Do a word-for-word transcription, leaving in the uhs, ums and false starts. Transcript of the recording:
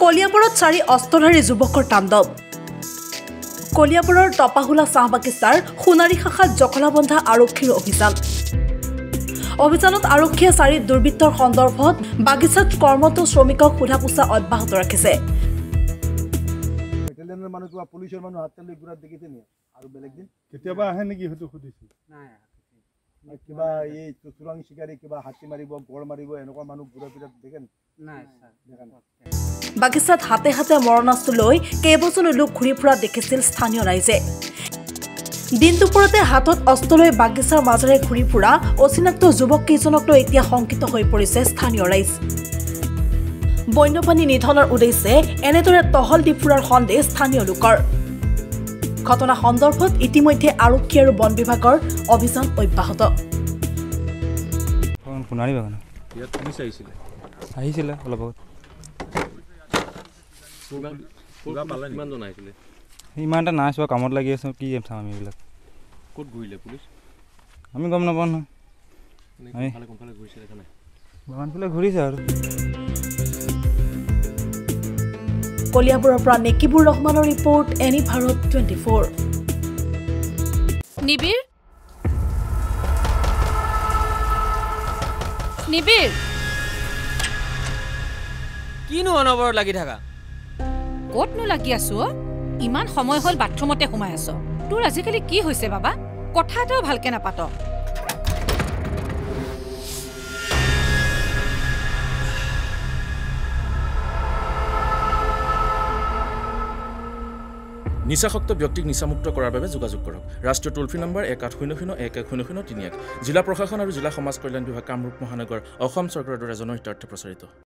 কলিয়াবৰত চাৰি অস্ত্ৰধাৰী যুৱকৰ তাণ্ডৱ। কলিয়াবৰৰ টপাহুলা চাহ বাগিচাৰ সোণাৰী শাখাত জখলাবন্ধা আৰক্ষীৰ অভিযান। অভিযানত আৰক্ষীয়ে চাৰি দুৰ্বৃত্তৰ সন্দৰ্ভত বাগিচাত কৰ্মৰত শ্ৰমিকক সোধা পোছা অব্যাহত ৰাখিছে। পুলিচৰ মানুহ হাত লৈ ঘূৰা দেখিছে নি আৰু বেলেগ দিন কেতিয়াবা আহে নেকি হয়তো সুধিছো নাই কিবা এই চোৰাং চিকাৰী কিবা হাতী মাৰিব গড় মাৰিব এনেকুৱা মানুহ ঘূৰা ফিৰা দেখেন নাই দেখা নাই। বাগিচাত হাতে হাতে মৰণাস্ত্ৰ লৈ কেইবাজনো লোক ঘূৰি ফুৰা দেখিছিল স্থানীয় ৰাইজে। দিন দুপৰতে হাতত অস্ত্ৰ লৈ বাগিচাৰ মাজেৰে ঘূৰি ফুৰা অচিনাক্ত যুৱক কেইজনক লৈ এতিয়া শংকিত হৈ পৰিছে স্থানীয় ৰাইজ। বন্যপ্ৰাণী নিধনৰ উদ্দেশ্যে এনেদৰে টহল দি ফুৰাৰ সন্দেহ স্থানীয় লোকৰ। ঘটনা সন্দৰ্ভত ইতিমধ্যে আৰক্ষী আৰু বন বিভাগৰ অভিযান অব্যাহত। সোণাৰী বাগান ইয়াত পুলিচ আহিছিলে আহিছিলে অলপ আগত। কিমানজন আহিছিলে? ইমান এটা নাই চোৱা, কামত লাগি আছোঁ, কি চাম আমি এইবিলাক। ক'ত ঘূৰিলে পুলিচ? আমি গম নাপাওঁ নহয়, কোনফালে ঘূৰিছে দেখা নাই? বাগানফালে ঘূৰিছে আৰু। কলিয়াবৰৰ পৰা নেকিবুৰ ৰহমানৰ report, ANI Bharat twenty four. নিবিৰ নিবিৰ কিনো অনবৰত লাগি থাকা? ক'তনো লাগি আছো? ইমান সময় হ'ল বাথৰুমতে সোমাই আছ। তোৰ আজিকালি কি হৈছে বাবা? কথা এটাও ভালকে নাপাত। নিচাসক্ত ব্যক্তিক নিচামুক্ত কৰাৰ বাবে যোগাযোগ কৰক। ৰাষ্ট্ৰীয় টোল ফ্ৰী নম্বৰ এক আঠ শূন্য শূন্য এক এক শূন্য শূন্য তিনি এক। জিলা প্ৰশাসন আৰু জিলা সমাজ কল্যাণ বিভাগ, কামৰূপ মহানগৰ, অসম চৰকাৰৰ দ্বাৰা জনহিতাৰ্থে প্ৰচাৰিত।